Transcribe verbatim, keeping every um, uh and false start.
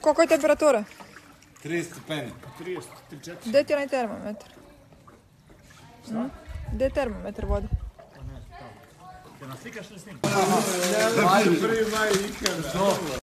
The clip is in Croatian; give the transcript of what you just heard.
Koliko je temperatura? trideset stepeni. trideset, trideset četiri. Gdje ti je onaj termometar? Hm? Gdje je termometar vode? Jel nas slikaš ili snimam? Prvi maj ikada.